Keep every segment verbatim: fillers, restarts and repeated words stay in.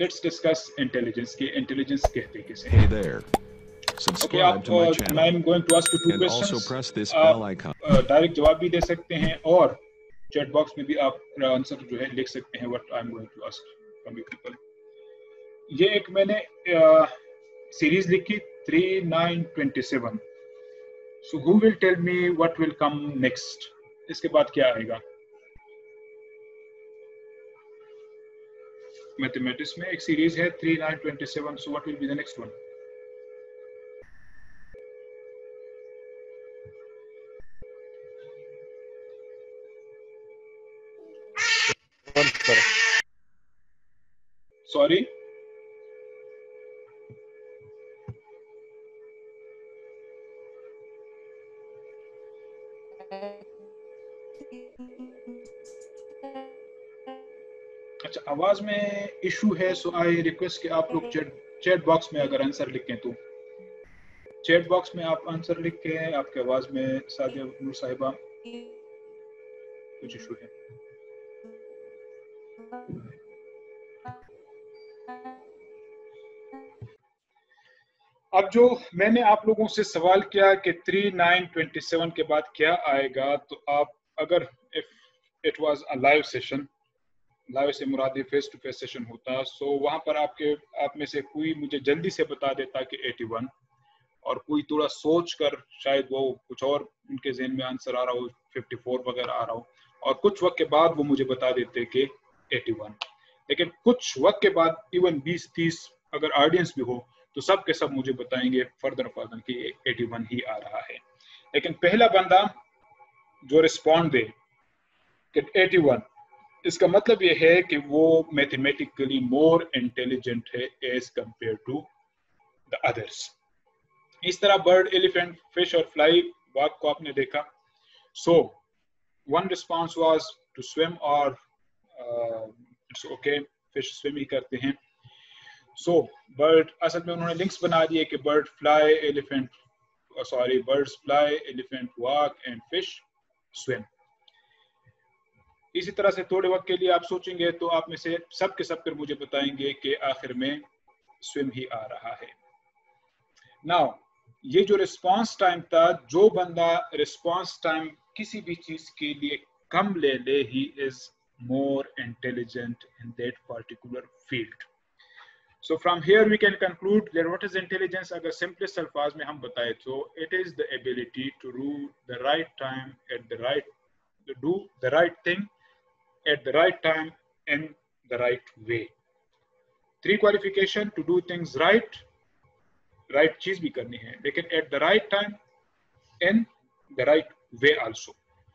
let's discuss intelligence. कि intelligence कहते किसे? Hey there. Subscribe okay, to my uh, channel. I'm going to ask you two and questions. also press this आप bell icon. uh, direct जवाब भी दे सकते हैं और chat box में भी आप आंसर जो है लिख सकते हैं what I'm going to ask from you people. ये एक मैंने सीरीज लिखी three nine twenty-seven. So who will tell me what will come next? इसके बाद क्या आएगा? मैथमेटिक्स में एक सीरीज है three nine twenty-seven. So what will be the next one? Sorry? अच्छा, आवाज में इशू है, सो आई रिक्वेस्ट कि आप लोग चैट चैट बॉक्स में अगर आंसर लिखें तो चैट बॉक्स में आप आंसर लिख के आपके आवाज में सादिया नूर साहिबा कुछ इशू है. अब जो मैंने आप लोगों से सवाल किया कि three nine twenty-seven के बाद क्या आएगा, तो आप अगर if it was a live session, live से मुराद फेस टू फेस सेशन होता, सो वहां पर आपके आप में से कोई मुझे जल्दी से बता देता कि eighty-one, और कोई थोड़ा सोच कर शायद वो कुछ और उनके ज़हन में आंसर आ रहा हो, fifty-four वगैरह आ रहा हो, और कुछ वक्त के बाद वो मुझे बता देते कि eighty-one. लेकिन कुछ वक्त के बाद इवन twenty thirty अगर ऑडियंस भी हो तो सब के सब मुझे बताएंगे फर्दर फर्दर कि eighty-one ही आ रहा है. लेकिन पहला बंदा जो रिस्पॉन्ड दे कि eighty-one, इसका मतलब ये है कि वो मैथमेटिकली मोर इंटेलिजेंट है as compared to the others. इस तरह बर्ड, एलिफेंट, फिश और फ्लाई वाक को आपने देखा. So one response was to swim और इट्स ओके, फिश स्विम ही करते हैं. सो बर्ड, असल में उन्होंने लिंक्स बना दिए कि bird fly, elephant sorry birds fly, elephant walk and fish swim. इसी तरह से थोड़े वक्त के लिए आप सोचेंगे तो आप में से सब के सब फिर मुझे बताएंगे कि आखिर में स्विम ही आ रहा है. नाउ ये जो रिस्पांस टाइम था, जो बंदा रिस्पांस टाइम किसी भी चीज के लिए कम ले ले, he is more intelligent in that particular field. So from here we can conclude that what is intelligence? अगर simplest अल्फाज में हम बताए तो it is the ability to do the right time at the right to do the right thing at the right time in the right way. Three qualification to do things right, right चीज भी करनी है, लेकिन at the right time in the right way also.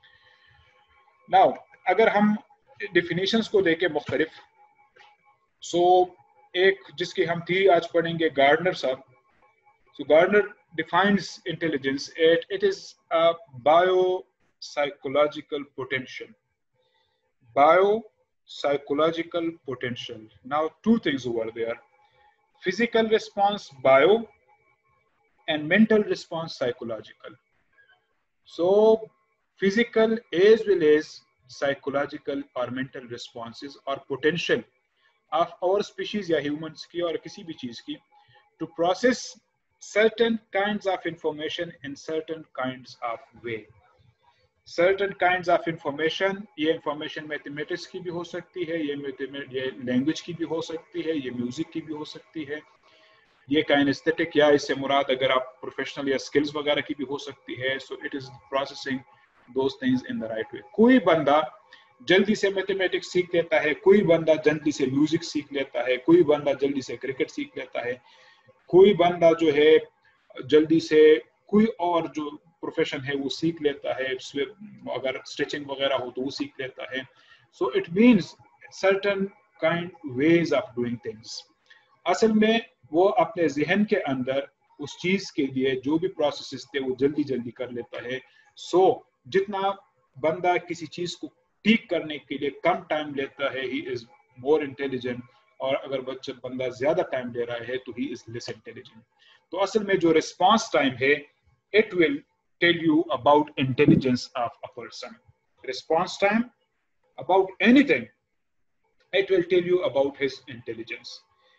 Now अगर हम definitions को देखें मुख्तलिफ, so एक जिसकी हम थी आज पढ़ेंगे गार्डनर साहब. So Gardner defines intelligence at it is a bio psychological potential. Bio psychological potential. Now two things over there, physical response bio and mental response psychological. So physical as well as psychological और mental responses और potential of our species या humans की और किसी भी चीज की to process certain kinds of information in certain kinds of way. Certain kinds of information, ये information mathematics की भी हो सकती है, ये ये language की भी हो सकती है, ये music की भी हो सकती है, ये kinesthetic या इससे मुराद अगर आप professional या skills वगैरह की भी हो सकती है. So it is processing those things in the right way. कोई बंदा जल्दी से मैथमेटिक्स सीख लेता है, कोई बंदा जल्दी से म्यूजिक सीख लेता है, कोई बंदा जल्दी से क्रिकेट सीख लेता है, कोई बंदा जो है जल्दी से कोई और जो प्रोफेशन है वो सीख लेता है, अगर स्टिचिंग वगैरह हो तो वो सीख लेता है. So it means certain kind ways of doing things. असल में वो अपने जहन के अंदर उस चीज के लिए जो भी प्रोसेसेस थे वो जल्दी जल्दी कर लेता है. सो so, जितना बंदा किसी चीज को ठीक करने के लिए कम टाइम लेता है, ही इज मोर इंटेलिजेंट, और अगर बच्चा बंदा ज्यादा टाइम ले रहा है तो ही इज लेस इंटेलिजेंट. तो असल में जो रिस्पांस टाइम है, it will tell you about intelligence of a person. Response time about anything, it will tell you about his intelligence.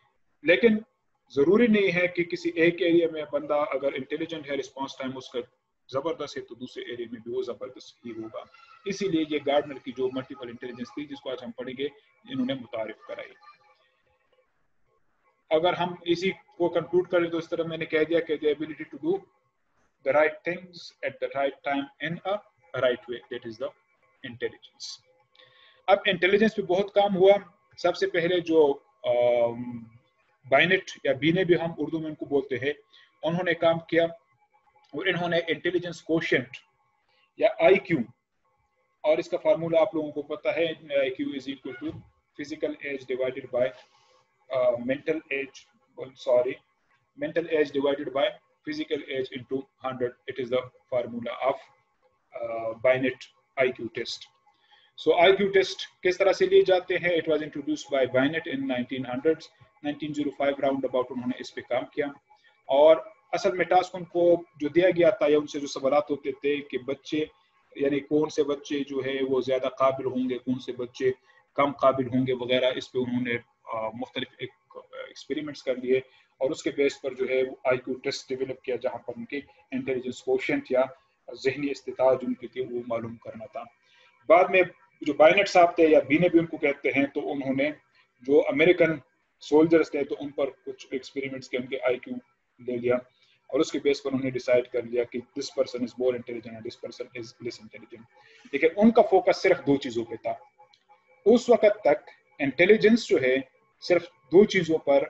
لیکن ضروری نہیں ہے کہ کسی ایک ایریا میں بندہ اگر انٹیلیجنٹ ہے رسپانس ٹائم اس کا زبردست ہے تو دوسرے ایریا میں بھی وہ زبردست ہی ہوگا. اسی لیے یہ گارڈنر کی جو ملٹیپل انٹیلیجنس تھی جس کو آج ہم پڑھیں گے انہوں نے متعارف کرائی. اگر ہم اسی کو کنکلوڈ کریں تو اس طرح میں نے کہہ دیا کہ the ability to do the right things at the right time in a right way, that is the intelligence. اب انٹیلیجنس پہ بہت کام ہوا. سب سے پہلے جو بائنٹ یا بینے بھی ہم اردو میں ان کو بولتے ہیں انہوں نے کام کیا اور انہوں نے انٹیلیجنس کوشنٹ یا آئی کیو, اور اس کا فارمولا آپ لوگوں کو پتا ہے, I Q is equal to physical age divided by mental age, sorry, mental age divided by physical age into one hundred. It is the formula of uh, Binet I Q test. So I Q test کس طرح سے لیے جاتے ہیں؟ It was introduced by Binet in nineteen hundreds, nineteen oh five round about انہوں نے اس پہ کام کیا. اور اصل میں ٹاسک ان کو جو دیا گیا تھا یا ان سے جو سوالات ہوتے تھے کہ بچے یعنی کون سے بچے جو ہے وہ زیادہ قابل ہوں گے, کون سے بچے کم قابل ہوں گے وغیرہ, اس پہ انہوں نے مختلف ایکسپیریمنٹس کر لیے اور اس کے بیس پر جو ہے وہ آئی کیو ٹیسٹ ڈیولپ کیا جہاں پر ان کے انٹیلیجنس کوشنٹ یا ذہنی استطاعت ان کی تھی وہ معلوم کرنا تھا. بعد میں جو بائنٹ صاحب تھے یا بینے بھی ان کو کہتے ہیں, تو انہوں نے جو امریکن سولجرز تھے تو ان پر کچھ ایکسپیریمنٹس کے ان کے آئی کیو لے لیا اور اس کے بیس پر انہوں نے ڈیسائیڈ کر لیا کہ this person is more intelligent and this person is less intelligent. لیکن ان کا فوکس صرف دو چیزوں پہ تھا. اس وقت تک انٹیلیجنس جو ہے صرف دو چیزوں پر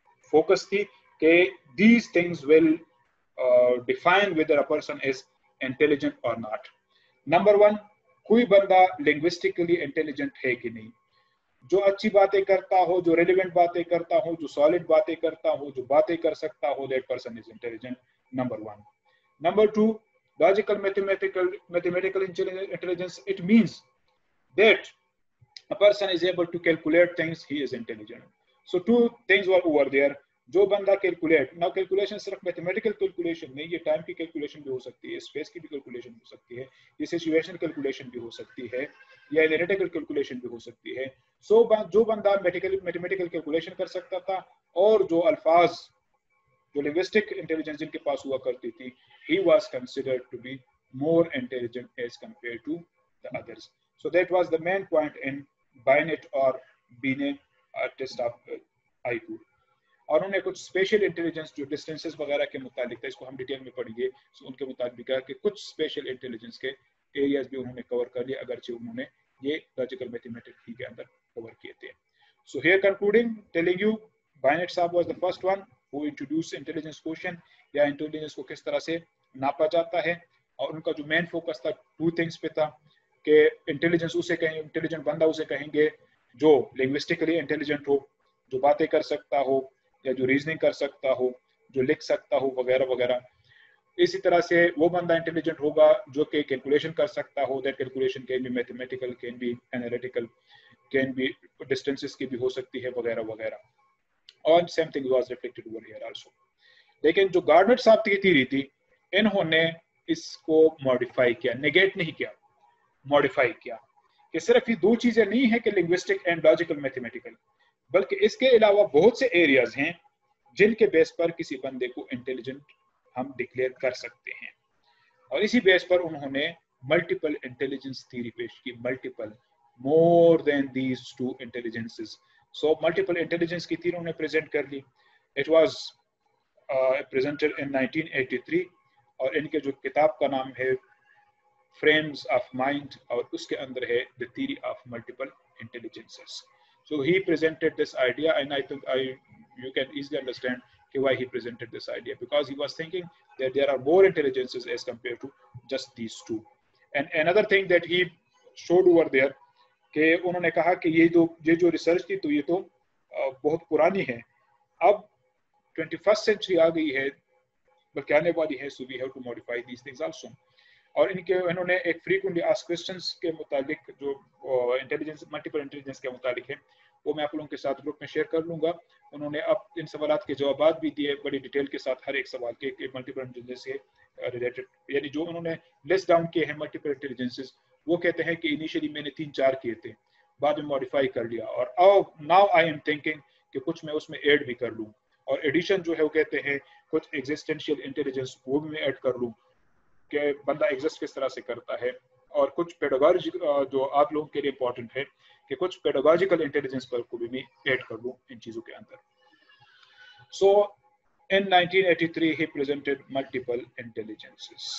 فوکس تھی کہ these things will uh, define whether a person is intelligent or not. Number one, کوئی بندہ لنگوسٹکلی انٹیلیجنٹ ہے کہ نہیں, جو اچھی باتیں کرتا ہو, جو ریلیونٹ باتیں کرتا ہو, جو سالڈ باتیں کرتا ہو, جو باتیں کر سکتا ہو, that person is intelligent. Number one. Number two, logical mathematical mathematical intelligence, it means that a person is able to calculate things, he is intelligent. So two things were over there. جو بندہ calculate, نا calculation صرف mathematical calculation نہیں, یہ time کی calculation بھی ہو سکتی ہے, اسپیس کی بھی کیلکولیشن ہو سکتی ہے, یہ سچویشن کیلکولیشن بھی ہو سکتی ہے, یا انالیٹیکل کیلکولیشن بھی ہو سکتی ہے. سو جو بندہ میتھمیٹیکل کیلکولیشن کر سکتا تھا اور جو الفاظ جو لنگوسٹک انٹیلیجنس جن کے پاس ہوا کرتی تھی, he was considered to be more intelligent as compared to the others. So that was the main point in Binet or Binet uh, test of uh, I Q. اور انہوں نے کچھ اسپیشل انٹیلیجنس جو ڈسٹینسز وغیرہ کے متعلق تھا, اس کو ہم ڈیٹیل میں پڑھیں گے, سو ان کے مطابق کہا کہ کچھ اسپیشل انٹیلیجنس کے ایریاز بھی انہوں نے کور کر لیے, اگرچہ انہوں نے یہ لاجیکل میتھمیٹکس ہی کے اندر کور کیے تھے. So here concluding telling you, Binet صاحب was the first one who introduce intelligence question یا انٹیلیجنس کو کس طرح سے ناپا جاتا ہے, اور ان کا جو مین فوکس تھا ٹو تھنگس پہ تھا کہ انٹیلیجنس اسے کہیں, انٹیلیجنٹ بندہ اسے کہیں گے جو لنگوسٹکلی انٹیلیجنٹ ہو, جو باتیں کر سکتا ہو یا جو ریزننگ کر سکتا ہو, جو لکھ سکتا ہو وغیرہ وغیرہ. اسی طرح سے وہ بندہ انٹیلیجنٹ ہوگا جو کہ کیلکولیشن کر سکتا ہو, that calculation can be mathematical, can be analytical, can be distances کی بھی ہو سکتی ہے وغیرہ وغیرہ. اور same thing was reflected over here also. لیکن جو گارڈنر صاحب کی تھیوری تھی, انہوں نے اس کو ماڈیفائی کیا, نیگیٹ نہیں کیا, ماڈیفائی کیا کہ صرف یہ دو چیزیں نہیں ہیں کہ لنگوسٹک اینڈ لاجیکل میتھمیٹیکل, بلکہ اس کے علاوہ بہت سے ایریاز ہیں جن کے بیس پر کسی بندے کو انٹیلیجنٹ ہم ڈکلیئر کر سکتے ہیں. اور اسی بیس پر انہوں نے ملٹیپل انٹیلیجنس تھیوری پیش کی, multiple, more than these two intelligences. So multiple intelligence کی تھیوری انہوں نے پریزنٹ کر لی. It was presented in nineteen eighty three, اور ان کے جو کتاب کا نام ہے فریمز آف مائنڈ, اور اس کے اندر ہے the theory of multiple intelligences. So he presented this idea, and I think I you can easily understand why he presented this idea, because he was thinking that there are more intelligences as compared to just these two. And another thing that he showed over there کہ انہوں نے کہا کہ یہ جو یہ جو research تھی تو یہ تو بہت پرانی ہے, اب ٹوینٹی فرسٹ سینچری آ گئی ہے بلکہ آنے والی ہے, so we have to modify these things also. اور ان کے انہوں نے ایک فریکوینٹلی آسکڈ کوسچنس کے متعلق جو انٹیلیجنس ملٹیپل انٹیلیجنس کے متعلق ہے وہ میں آپ لوگوں کے ساتھ گروپ میں شیئر کر لوں گا. انہوں نے اب ان سوالات کے جوابات بھی دیے بڑی ڈیٹیل کے ساتھ, ہر ایک سوال کے ملٹیپل انٹیلیجنس سے ریلیٹڈ, یعنی جو انہوں نے لسٹ ڈاؤن کیے ہیں ملٹیپل انٹیلیجنسز, وہ کہتے ہیں کہ انیشلی میں نے تین چار کیے تھے, بعد میں ماڈیفائی کر لیا, اور ناؤ آئی ایم تھنکنگ کہ کہ کچھ میں اس میں ایڈ بھی کر لوں, اور ایڈیشن جو ہے وہ کہتے ہیں کچھ ایگزسٹینشیل انٹیلیجنس وہ بھی میں ایڈ کر لوں کہ بندہ ایگزسٹ کس طرح سے کرتا ہے, اور کچھ پیڈاگوجی جو آپ لوگوں کے لیے امپورٹنٹ ہے کہ کچھ پیڈاگوجیکل انٹیلیجنس پر کو بھی میں ایڈ کر لوں ان چیزوں کے اندر. سو in nineteen eighty-three he presented multiple intelligences.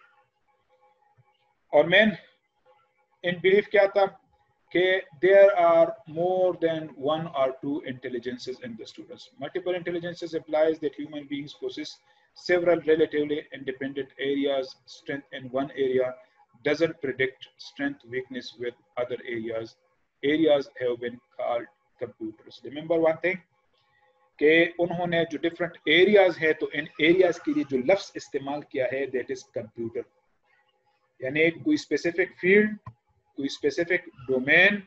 اور مین ان بلیف کیا تھا کہ there are more than one or two intelligences in the students. Multiple intelligences implies that human beings possess several relatively independent areas. Strength in one area doesn't predict strength weakness with other areas. Areas have been called computers. Remember one thing, کہ انہوں نے جو different areas ہے تو ان areas کے لیے جو لفظ استعمال کیا ہے دیٹ از کمپیوٹر, یعنی کوئی اسپیسیفک فیلڈ, کوئی اسپیسیفک ڈومین,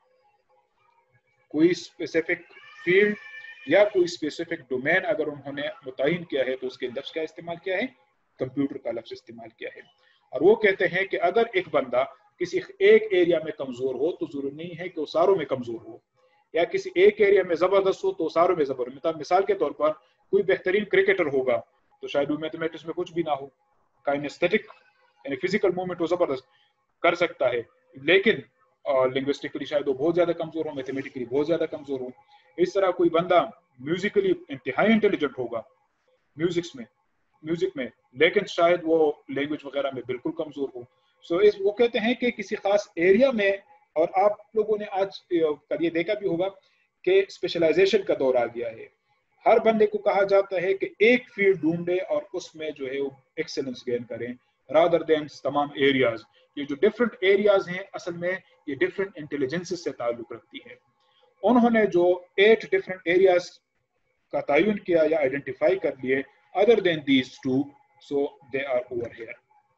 کوئی اسپیسیفک فیلڈ یا کوئی اسپیسیفک ڈومین اگر انہوں نے متعین کیا ہے تو اس کے لفظ کا استعمال کیا ہے, کمپیوٹر کا لفظ استعمال کیا ہے. اور وہ کہتے ہیں کہ اگر ایک بندہ کسی ایک ایریا میں کمزور ہو تو ضروری نہیں ہے کہ وہ ساروں میں کمزور ہو, یا کسی ایک ایریا میں زبردست ہو تو ساروں میں زبردست. مثال کے طور پر کوئی بہترین کرکٹر ہوگا تو شاید وہ میتھمیٹکس میں کچھ بھی نہ ہو, کائنیسٹک یعنی فزیکل موومنٹ وہ زبردست کر سکتا ہے, لیکن لنگوسٹکلی شاید وہ بہت زیادہ کمزور ہو, میتھمیٹکلی بہت زیادہ کمزور ہو. اس طرح کوئی بندہ میوزیکلی انتہائی انٹیلیجنٹ ہوگا میوزکس میں میوزک میں لیکن شاید وہ لینگویج وغیرہ میں بالکل کمزور ہو. سو اس وہ کہتے ہیں کہ کسی خاص ایریا میں, اور آپ لوگوں نے آج کل یہ دیکھا بھی ہوگا کہ اسپیشلائزیشن کا دور آ گیا ہے. ہر بندے کو کہا جاتا ہے کہ ایک فیلڈ ڈھونڈے اور اس میں جو ہے وہ ایکسلنس گین کریں رادر دین تمام ایریاز. یہ جو ڈفرنٹ ایریاز ہیں اصل میں یہ ڈفرنٹ انٹیلیجنس سے تعلق رکھتی ہے. انہوں نے جو ایٹ ڈفرنٹ ایریاز کا تعین کیا یا آئیڈینٹیفائی کر لیے other than these two, so they are over here.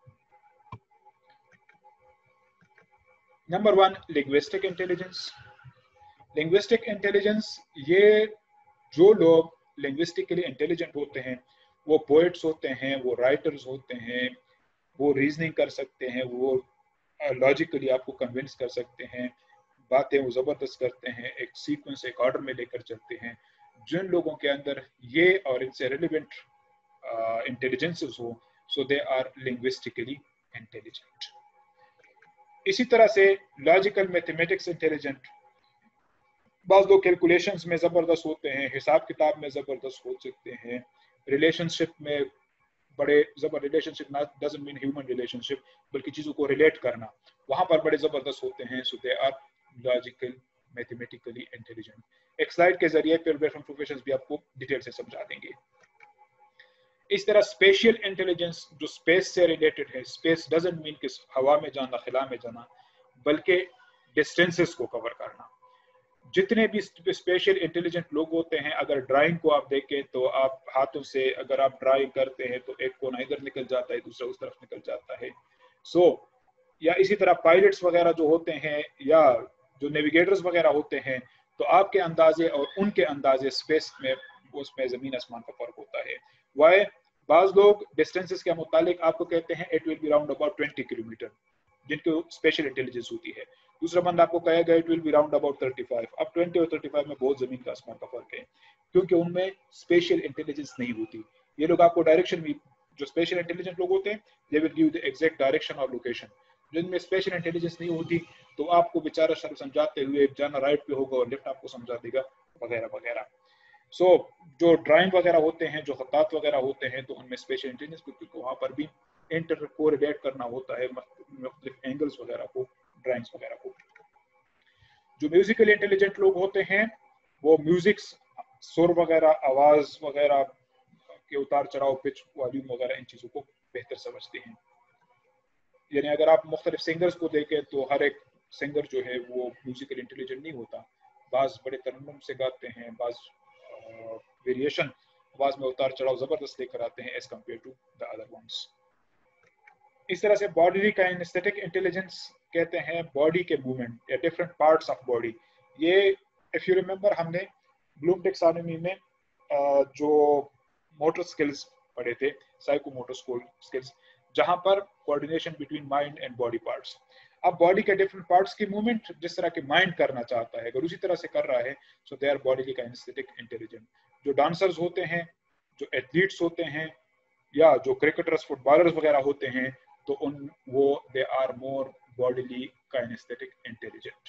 Number one, linguistic intelligence. Linguistic intelligence, یہ جو لوگ linguistically intelligent ہوتے ہیں وہ poets ہوتے ہیں, وہ writers ہوتے ہیں, وہ reasoning کر سکتے ہیں, وہ logically آپ کو convince کر سکتے ہیں, باتیں وہ زبردست کرتے ہیں, ایک sequence ایک order میں لے کر چلتے ہیں. جن لوگوں کے اندر یہ اور ان سے relevant انٹیلیجنسز ہو so they are linguistically intelligent. اسی طرح سے لاجیکل میتھمیٹکس انٹیلیجنٹ, بعض لوگ کیلکولیشنز میں زبردست ہوتے ہیں, حساب کتاب میں زبردست ہو سکتے ہیں, ریلیشن شپ میں بڑے زبر relationship doesn't mean human relationship بلکہ چیزوں کو ریلیٹ کرنا, وہاں پر بڑے زبردست ہوتے ہیں. So they are logical mathematically intelligent. ایک سلائڈ کے ذریعے پھر ڈفرنٹ پروفیشنز بھی آپ کو ڈیٹیل سے سمجھا دیں گے. اس طرح اسپیشل انٹیلیجنس جو اسپیس سے ریلیٹڈ ہے, اسپیس ڈزنٹ مین کہ ہوا میں جانا, خلا میں جانا, بلکہ ڈسٹینسز کو کور کرنا. جتنے بھی اسپیشل انٹیلیجنٹ لوگ ہوتے ہیں, اگر ڈرائنگ کو آپ دیکھیں تو آپ ہاتھوں سے اگر آپ ڈرائنگ کرتے ہیں تو ایک کونا ادھر نکل جاتا ہے, دوسرا اس طرف نکل جاتا ہے. سو so, یا اسی طرح پائلٹس وغیرہ جو ہوتے ہیں یا جو نیویگیٹرز وغیرہ ہوتے ہیں تو آپ کے اندازے اور ان کے اندازے اسپیس میں اس میں زمین آسمان کا فرق ہوتا ہے. وائی بعض لوگ ڈسٹینسز کے متعلق آپ کو کہتے ہیں it will be round about twenty kilometre جن کو اسپیشل انٹیلیجنس ہوتی ہے. دوسرا بندہ آپ کو کہے گا it will be round about thirty five. اب ٹوینٹی اور تھرٹی فائیو میں بہت زمین کا آسمان کا فرق ہے کیونکہ ان میں اسپیشل انٹیلیجنس نہیں ہوتی. یہ لوگ آپ کو ڈائریکشن بھی, جو اسپیشل انٹیلیجنٹ لوگ ہوتے ہیں they will give the exact direction اور لوکیشن. جن میں اسپیشل انٹیلیجنس نہیں ہوتی تو آپ کو بیچارہ شرم سمجھاتے ہوئے جانا رائٹ پہ ہوگا اور لیفٹ آپ کو سمجھا دے گا وغیرہ وغیرہ. سو so, جو ڈرائنگ وغیرہ ہوتے ہیں, جو خطاط وغیرہ ہوتے ہیں تو ان میں اسپیشل انٹیلیجنس کیونکہ وہاں پر بھی انٹر کو ریلیٹ کرنا ہوتا ہے مختلف اینگلز وغیرہ کو, ڈرائنگز وغیرہ کو. جو میوزیکلی انٹیلیجنٹ لوگ ہوتے ہیں وہ میوزکس, سر وغیرہ, آواز وغیرہ کے اتار چڑھاؤ, پچ, والیوم وغیرہ ان چیزوں کو بہتر سمجھتے ہیں. یعنی اگر آپ مختلف سنگرز کو دیکھیں تو ہر ایک سنگر جو ہے وہ میوزیکلی انٹیلیجنٹ نہیں ہوتا. بعض بڑے ترنم سے گاتے ہیں, بعض ویریشن آواز میں اتار چڑھاؤ زبردست لے کر آتے ہیں as compare to the other ones. اس طرح سے باڈی کائنیسٹک انٹیلیجنس کہتے ہیں باڈی کے موومنٹ یا ڈفرنٹ پارٹس آف باڈی. یہ اف یو ریمبر ہم نے بلوم ٹیکسانومی میں جو موٹر اسکلز پڑھے تھے, سائیکو موٹر اسکلز, جہاں پر coordination between mind and body parts. اب باڈی کے ڈفرنٹ پارٹس کی موومنٹ جس طرح کے مائنڈ کرنا چاہتا ہے اگر اسی طرح سے کر رہا ہے so they are bodily kinesthetic intelligent. جو ڈانسرز ہوتے ہیں, جو ایتھلیٹس ہوتے ہیں, یا جو کرکٹرز فٹ بالرز وغیرہ ہوتے ہیں تو ان وہ they are more bodily kinesthetic intelligent.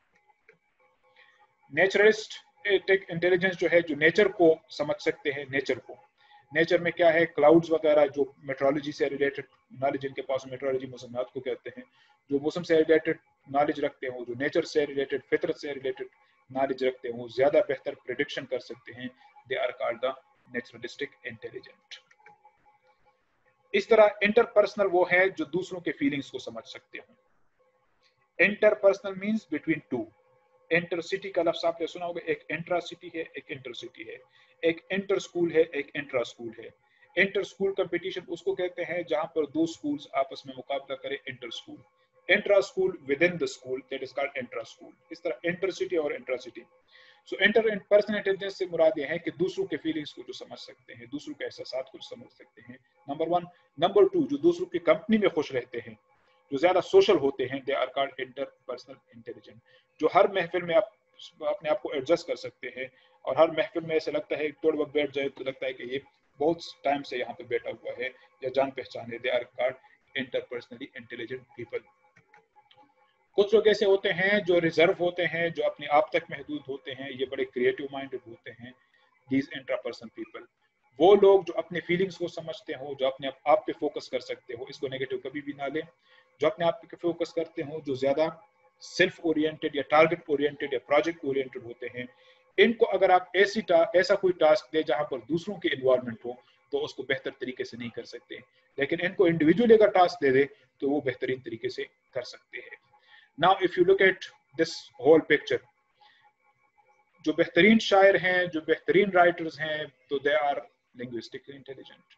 Naturalistic intelligence جو ہے جو نیچر کو سمجھ سکتے ہیں, نیچر کو نیچر میں کیا ہے, کلاؤڈز وغیرہ جو میٹرولوجی سے ریلیٹڈ نالج جن کے پاس میٹرولوجی موسمیات کو کہتے ہیں, جو موسم سے ریلیٹڈ نالج رکھتے ہوں, جو نیچر سے ریلیٹڈ فطرت سے ریلیٹڈ نالج رکھتے ہوں, زیادہ بہتر پریڈکشن کر سکتے ہیں, they are called the naturalistic intelligent. اس طرح انٹر پرسنل وہ ہے جو دوسروں کے فیلنگز کو سمجھ سکتے ہوں. Interpersonal means between two. Intercity کا لفظ آپ نے سنا ہوگا, ایک انٹرا سٹی ہے ایک انٹر سٹی ہے, ایک انٹر اسکول ہے ایک انٹرا اسکول ہے. انٹر اسکول کمپٹیشن اس کو کہتے ہیں جہاں پر دو اسکولز آپس میں مقابلہ کریں, inter school. Intra school within the school that is called intra school. اس طرح انٹر سٹی اور intra city. So interpersonal intelligence سے مراد یہ ہے کہ دوسروں کے فیلنگس کو جو سمجھ سکتے ہیں, دوسروں کے احساسات کو سمجھ سکتے ہیں, نمبر ون. نمبر ٹو, جو دوسروں کی کمپنی میں خوش رہتے ہیں, جو زیادہ سوشل ہوتے ہیں, they are called interpersonal intelligent. جو ہر محفل میں آپ اپنے آپ کو ایڈجسٹ کر سکتے ہیں اور ہر محفل میں ایسا لگتا ہے تھوڑا وقت بیٹھ جائے تو لگتا ہے کہ یہ بہت ٹائم سے یہاں پہ بیٹھا ہوا ہے یا جان پہچان ہے, they are called interpersonally intelligent people. کچھ لوگ ایسے ہوتے ہیں جو ریزرو ہوتے ہیں, جو اپنے آپ تک محدود ہوتے ہیں, یہ بڑے کریٹو مائنڈڈ ہوتے ہیں. دیز انٹرا پرسنل پیپل, وہ لوگ جو اپنے فیلنگس کو سمجھتے ہوں, جو اپنے آپ پہ فوکس کر سکتے ہو, اس کو نیگیٹو کبھی بھی نہ لیں, جو اپنے آپ پہ فوکس کرتے ہوں, جو زیادہ سیلف اورینٹڈ یا ٹارگٹ اورینٹڈ یا پروجیکٹ اورینٹڈ ہوتے ہیں. ان کو اگر آپ ایسی ایسا کوئی ٹاسک دے جہاں پر دوسروں کی انوائرمنٹ ہو تو اس کو بہتر طریقے سے نہیں کر سکتے, لیکن ان کو انڈیویجولی اگر ٹاسک دے دے تو وہ بہترین طریقے سے کر سکتے ہیں. Now if you look at this whole picture, جو بہترین شاعر ہیں, جو بہترین رائٹرز ہیں, تو they are linguistically intelligent.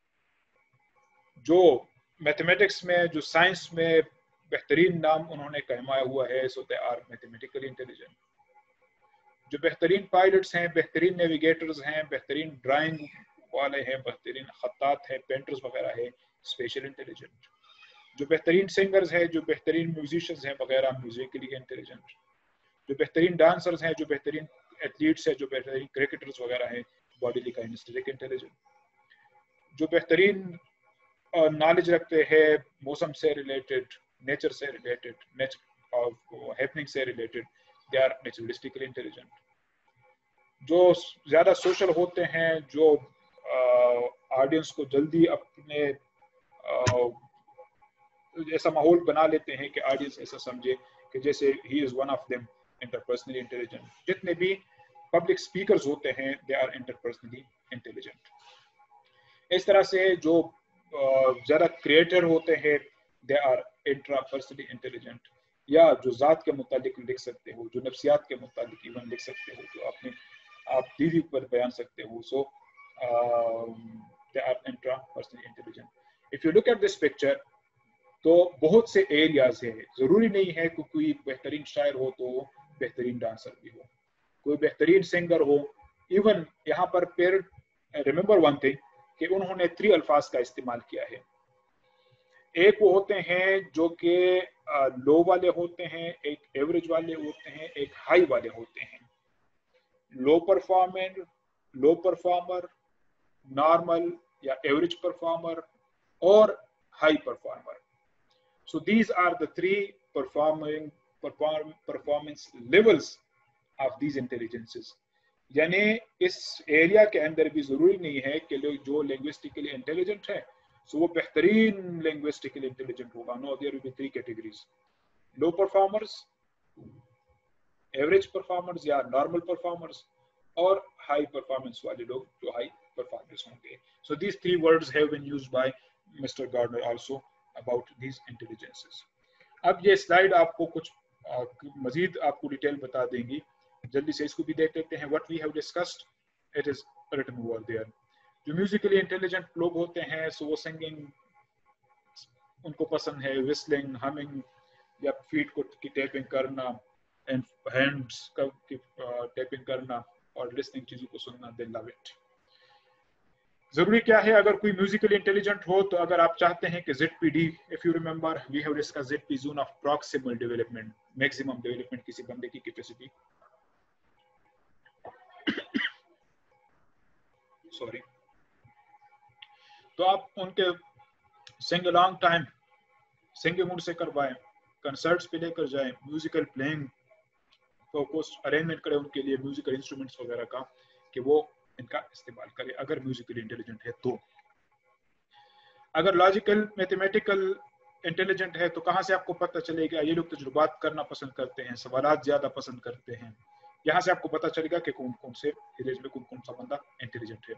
جو میتھمیٹکس میں, جو سائنس میں بہترین نام انہوں نے کمایا ہوا ہے, so they are mathematically intelligent. جو بہترین پائلٹس ہیں, بہترین نیویگیٹرز ہیں, بہترین ڈرائنگ والے ہیں, بہترین خطاط ہیں, پینٹرز وغیرہ ہیں, اسپیشل انٹیلیجنٹ. جو بہترین سنگرز ہیں, جو بہترین میوزیشنز ہیں وغیرہ, میوزیکلی انٹیلیجنٹ. جو بہترین ڈانسرز ہیں, جو بہترین ایتھلیٹس ہیں, جو بہترین کرکٹرز وغیرہ ہیں, باڈیلی کائنیسthetic انٹیلیجنٹ. جو بہترین نالج رکھتے ہیں موسم سے ریلیٹڈ, نیچر سے ریلیٹڈ, نیچر ہیپننگ سے related, they are naturalistically intelligent. جو زیادہ سوشل ہوتے ہیں, جو آڈینس کو جلدی اپنے ایسا ماحول بنا لیتے ہیں کہ آڈینس ایسا سمجھے کہ جیسے he is one of them interpersonally intelligent. جتنے بھی پبلک اسپیکرز ہوتے ہیں دے آر انٹرپرسنلی انٹیلیجنٹ. اس طرح سے جو زیادہ کریٹر ہوتے ہیں دے آر انٹراپرسنلی انٹیلیجنٹ. یا جو ذات کے متعلق لکھ سکتے ہو, جو نفسیات کے متعلق ایون لکھ سکتے ہو, جو اپنے آپ بیوی پر بیان سکتے ہو, so they are intrapersonally intelligent. If you look at this picture تو بہت سے ایریاز ہیں, ضروری نہیں ہے کہ کوئی بہترین شاعر ہو تو بہترین ڈانسر بھی ہو, کوئی بہترین سنگر ہو. ایون یہاں پر پیر ریمبر ون تھنگ کہ انہوں نے تھری الفاظ کا استعمال کیا ہے. ایک وہ ہوتے ہیں جو کہ لو والے ہوتے ہیں, ایک ایوریج والے ہوتے ہیں, ایک ہائی والے ہوتے ہیں. Low performer, low performer, normal یا ایوریج پرفارمر اور high performer. So these are the three performing perform, performance levels of these intelligences. یعنی اس ایریا کے اندر بھی ضروری نہیں ہے کہ لوگ جو لینگوسٹکلی انٹیلیجنٹ ہے سو وہ بہترین لینگوسٹکلی انٹیلیجنٹ ہوگا. نو, there will be three categories: low performers, average performers یا normal performers, اور high performance والے لوگ جو high performers ہوں گے. So these three words have been used by Mister Gardner also about these intelligences. اب یہ سلائیڈ آپ کو کچھ مزید آپ کو ڈیٹیل بتا دیں گی, جلدی سے اس کو بھی دیکھ لیتے ہیں. What we have discussed, it is written over there. جو میوزیکلی انٹیلیجنٹ لوگ ہوتے ہیں سو وہ سنگنگ ان کو پسند ہے, وسلنگ, ہمنگ یا فیٹ کو کی ٹیپنگ کرنا, ہینڈس کا ٹیپنگ کرنا اور لسننگ چیزوں کو سننا, they love it. ضروری کیا ہے اگر کوئی میوزیکلی انٹیلیجنٹ ہو تو اگر آپ چاہتے ہیں کہ Z P D if you remember we have discuss Z P zone of proximal development maximum development کسی بندے کی کیپیسٹی سوری تو آپ ان کے سنگ لانگ ٹائم سنگنگ موڈ سے کروائیں کنسرٹس پہ لے کر جائیں میوزیکل پلینگ فوکس ارینجمنٹ کریں ان کے لیے میوزیکل انسٹرومنٹس وغیرہ کا کہ وہ ان کا استعمال کرے اگر میوزیکلی انٹیلیجنٹ ہے تو اگر لاجیکل میتھمیٹیکل انٹیلیجنٹ ہے تو کہاں سے آپ کو پتہ چلے گا یہ لوگ تجربات کرنا پسند کرتے ہیں سوالات زیادہ پسند کرتے ہیں یہاں سے آپ کو پتہ چلے گا کہ کون کون سے ایریاز میں کون کون سا بندہ انٹیلیجنٹ ہے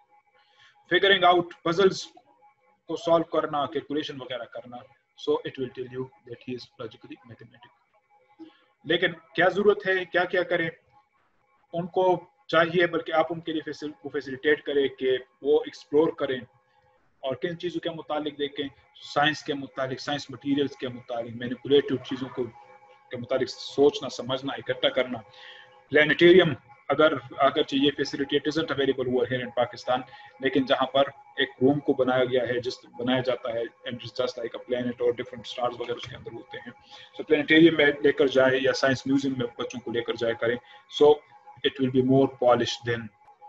فگرنگ آؤٹ پزلز کو سالو کرنا کیلکولیشن وغیرہ کرنا so it will tell you that he is logically mathematical لیکن کیا ضرورت ہے کیا کیا کریں ان کو چاہیے بلکہ آپ ان کے لیے فیسیلیٹیٹ کریں کہ وہ ایکسپلور کریں اور کن چیزوں کے متعلق دیکھیں سائنس کے متعلق سائنس مٹیریلز کے متعلق مینیپولیٹو چیزوں کو کے متعلق سوچنا سمجھنا اکٹھا کرنا پلانیٹوریم اگر اگرچہ یہ facility isn't available over here in Pakistan لیکن جہاں پر ایک روم کو بنایا گیا ہے جس بنایا جاتا ہے and it's just like a planet اور different stars وغیرہ اس کے اندر ہوتے ہیں so پلانیٹوریم میں لے کر جائے یا سائنس میوزیم میں بچوں کو لے کر جائے کریں so it will be more polished then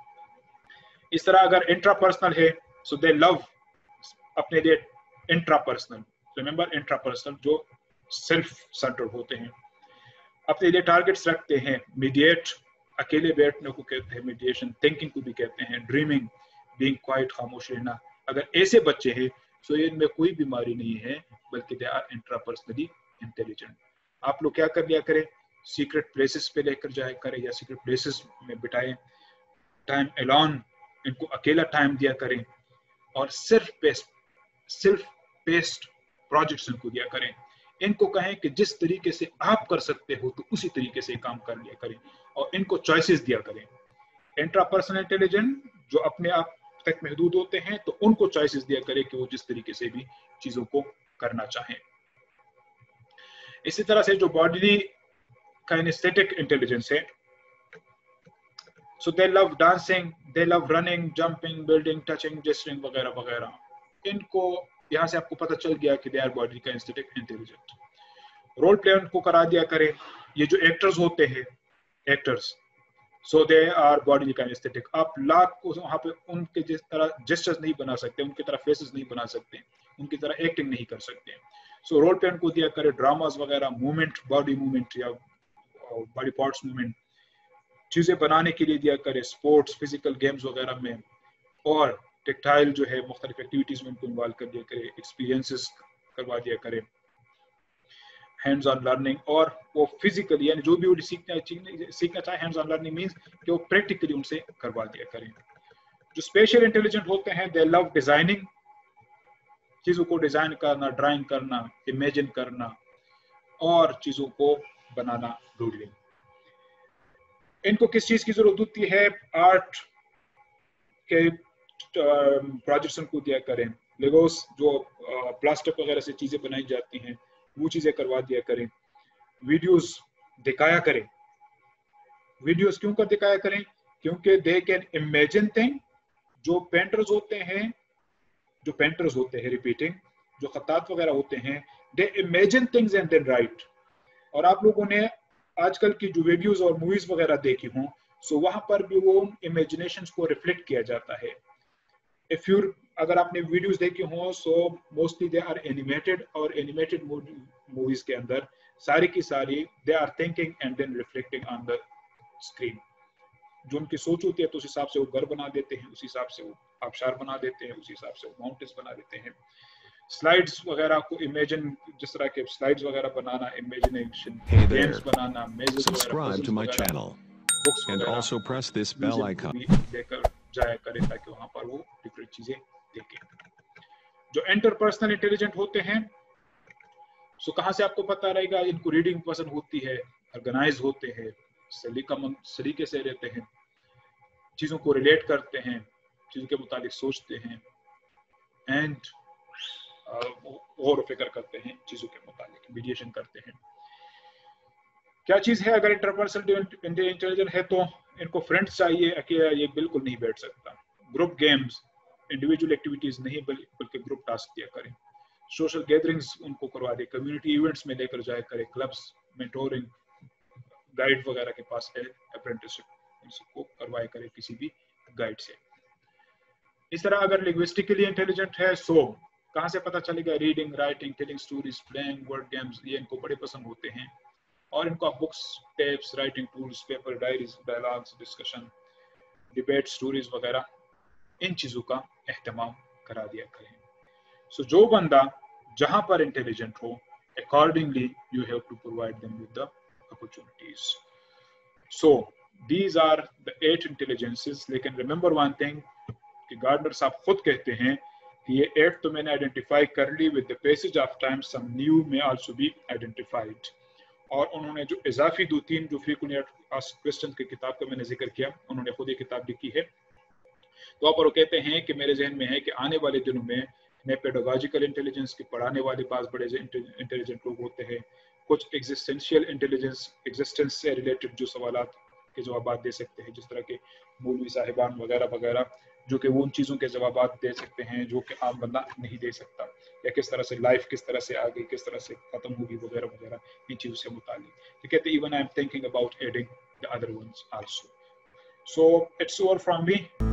اس طرح اگر انٹرا پرسنل ہے so they love اپنے لیے intrapersonal remember intrapersonal جو سیلف سینٹرڈ ہوتے ہیں اپنے لیے ٹارگیٹس رکھتے ہیں میڈیٹ اکیلے بیٹھنے کو کہتے ہیں میڈیشن تھنکنگ کو بھی کہتے ہیں ڈریمنگ بینگ کوائٹ خاموش رہنا اگر ایسے بچے ہیں تو ان میں کوئی بیماری نہیں ہے بلکہ they are intrapersonally intelligent آپ لوگ کیا کر لیا کریں سیکرٹ پلیسز پہ لے کر جائے کریں یا سیکرٹ پلیسز میں بٹائیں ٹائم الون ان کو اکیلا ٹائم دیا کریں اور صرف پیسٹ صرف پیسٹ پروجیکٹس ان کو دیا کریں ان کو کہیں کہ جس طریقے سے آپ کر سکتے ہو تو اسی طریقے سے کام کر لیا کریں اور ان کو چوائسز دیا کریں انٹرا پرسنل انٹیلیجنٹ جو اپنے آپ تک محدود ہوتے ہیں تو ان کو چوائسز دیا کرے کہ وہ جس طریقے سے بھی چیزوں کو کرنا چاہیں اسی طرح سے جو باڈی کائنیسٹک انٹیلیجنس ہے so they love dancing they love running jumping building touching gesturing وغیرہ وغیرہ ان کو یہاں سے آپ کو پتہ چل گیا کہ they are body kinesthetic intelligent role play ان کو کرا دیا کرے یہ جو ایکٹرز ہوتے ہیں actors so they are body kinesthetic آپ لاکھ کو وہاں پہ ان کے جس طرح جسچرز نہیں بنا سکتے ان کی طرح فیسز نہیں بنا سکتے ان کی طرح ایکٹنگ نہیں کر سکتے سو رول پلے ان کو دیا کرے ڈراماز وغیرہ موومنٹ باڈی موومنٹ یا باڈی پارٹس موومنٹ چیزیں بنانے کے لیے دیا کرے اسپورٹس فزیکل گیمز وغیرہ میں اور ٹیکٹائل جو ہے مختلف ایکٹیویٹیز میں ان کو انوالو کر دیا کرے ایکسپیرینسز کروا دیا کرے ہینڈز آن لرننگ اور وہ فزیکلی یعنی جو بھی وہ سیکھنا سیکھنا چاہے ہینڈز آن لرننگ مینس کہ وہ پریکٹیکلی ان سے کروا دیا کریں جو اسپیشل انٹیلیجنٹ ہوتے ہیں دے لو ڈیزائننگ چیزوں کو ڈیزائن کرنا ڈرائنگ کرنا امیجن کرنا اور چیزوں کو بنانا ڈوڈلنگ ان کو کس چیز کی ضرورت ہوتی ہے آرٹ کے پروجیکٹس ان کو دیا کریں لیگوس جو پلاسٹک وغیرہ سے چیزیں بنائی جاتی ہیں وہ چیزیں کروا دیا کریں ویڈیوز دکھایا کریں ویڈیوز کیوں کر دکھایا کریں کیونکہ دے کین امیجن تھنگ جو پینٹرز ہوتے ہیں جو پینٹرز ہوتے ہیں ریپیٹنگ جو خطاط وغیرہ ہوتے ہیں they imagine things and then write اور آپ لوگوں نے آج کل کی جو ویڈیوز اور موویز وغیرہ دیکھی ہوں سو وہاں پر بھی وہ امیجنیشنز کو ریفلیکٹ کیا جاتا ہے if you اگر آپ نے ویڈیوز دیکھی ہوں so mostly they are animated اور اینیمیٹڈ موویز کے اندر ساری کی ساری they are thinking and then reflecting on the screen جو ان کی سوچ ہوتی ہے تو اس حساب سے وہ گھر بنا دیتے ہیں اس حساب سے وہ آبشار بنا دیتے ہیں اس حساب سے وہ ماؤنٹینز بنا دیتے ہیں سلائڈز وغیرہ کو امیجن جس طرح کے سلائڈز وغیرہ بنانا امیجنیشن گیمز بنانا mazes Subscribe to my channel and also press this bell icon. لے کر جایا کرے تاکہ وہاں پر وہ ڈفرینٹ چیزیں دیکھیں جو انٹر پرسنل انٹیلیجنٹ ہوتے ہیں سو کہاں سے آپ کو پتہ رہے گا ان کو ریڈنگ پسند ہوتی ہے آرگنائز ہوتے ہیں سلیقے سے رہتے ہیں چیزوں کو ریلیٹ کرتے ہیں چیزوں کے متعلق سوچتے ہیں اینڈ غور و فکر کرتے ہیں چیزوں کے متعلق میڈیشن کرتے ہیں کیا چیز ہے اگر انٹرپرسنل انٹیلیجنٹ ہے تو ان کو فرینڈس چاہیے اکیلا یہ بالکل نہیں بیٹھ سکتا گروپ گیمز इंडिविजुअल एक्टिविटीज नहीं बल्कि ग्रुप टास्क दिया करें, सोशल गैदरिंग्स उनको करवा दे, कम्युनिटी इवेंट्स में लेकर जाया करें, क्लब्स, मेंटोरिंग, गाइड वगैरह के पास है, अप्रेंटिसशिप उनको करवाया करें किसी भी गाइड से। इस तरह अगर लिंग्विस्टिकली इंटेलिजेंट है, सो कहाँ से पता चलेगा? Reading, writing, telling stories, playing word games, ये इनको बड़े पसंद होते हैं और इनको आप books, tapes, writing tools, paper, diaries, dialogues, discussion, debate, stories वगैरह इन चीज़ों का एहतमाम करा दिया करें। सो so, जो बंदा जहाँ पर इंटेलिजेंट हो, accordingly you have to provide them with the opportunities. So these are the eight intelligences. लेकिन remember one thing कि गार्डनर साहब खुद कहते हैं कि ये एट तो मैंने आइडेंटिफाई कर ली, with the passage of time some new may also be identified. और उन्होंने जो इजाफी दो तीन जो frequently asked questions की किताब का मैंने जिक्र किया, उन्होंने खुद ये किताब लिखी है, तो आप और कहते हैं कि मेरे जहन में है कि आने वाले दिनों में मैं पेडागोजिकल इंटेलिजेंस के पढ़ाने वाले पास बड़े इंटेलिजेंट लोग होते हैं, कुछ एग्जिस्टेंशियल इंटेलिजेंस, एग्जिस्टेंस से रिलेटेड जो सवालात के जवाब दे सकते हैं, जिस तरह के मौलवी साहिबान वगैरह वगैरह, जो कि वो उन चीज़ों के जवाब दे सकते हैं जो कि आम बंदा नहीं दे सकता, या किस तरह से लाइफ किस तरह से आगे किस तरह से ख़त्म होगी वगैरह वगैरह, इन चीज़ों से मुताल्लिक। तो कहते हैं even I am thinking about adding the other ones also. So it's over from me.